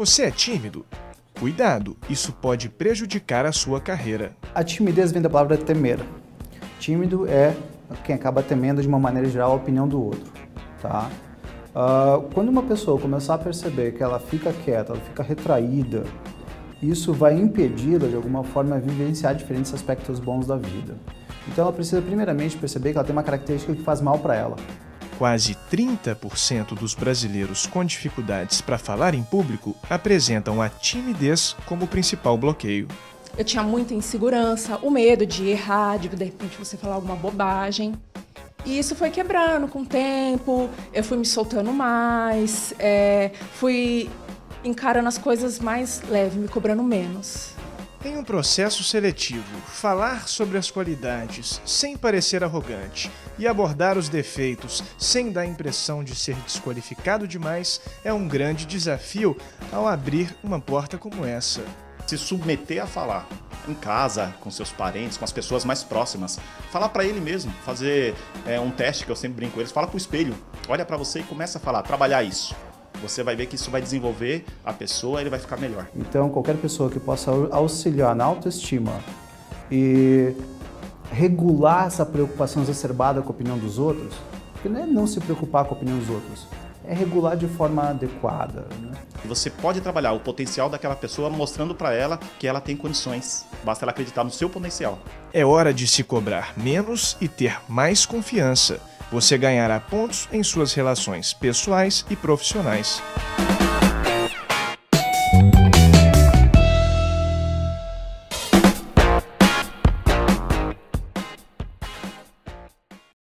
Você é tímido? Cuidado, isso pode prejudicar a sua carreira. A timidez vem da palavra temer. Tímido é quem acaba temendo de uma maneira geral a opinião do outro, tá? Quando uma pessoa começar a perceber que ela fica quieta, ela fica retraída, isso vai impedi-la de alguma forma a vivenciar diferentes aspectos bons da vida. Então ela precisa primeiramente perceber que ela tem uma característica que faz mal para ela. Quase 30% dos brasileiros com dificuldades para falar em público apresentam a timidez como principal bloqueio. Eu tinha muita insegurança, o medo de errar, de repente você falar alguma bobagem. E isso foi quebrando com o tempo, eu fui me soltando mais, fui encarando as coisas mais leve, me cobrando menos. Em um processo seletivo, falar sobre as qualidades sem parecer arrogante e abordar os defeitos sem dar a impressão de ser desqualificado demais é um grande desafio ao abrir uma porta como essa. Se submeter a falar em casa, com seus parentes, com as pessoas mais próximas. Falar para ele mesmo, fazer um teste que eu sempre brinco com eles. Fala pro espelho, olha para você e começa a falar, trabalhar isso. Você vai ver que isso vai desenvolver a pessoa e ele vai ficar melhor. Então, qualquer pessoa que possa auxiliar na autoestima e regular essa preocupação exacerbada com a opinião dos outros, porque não é não se preocupar com a opinião dos outros, é regular de forma adequada, né? Você pode trabalhar o potencial daquela pessoa mostrando para ela que ela tem condições. Basta ela acreditar no seu potencial. É hora de se cobrar menos e ter mais confiança. Você ganhará pontos em suas relações pessoais e profissionais.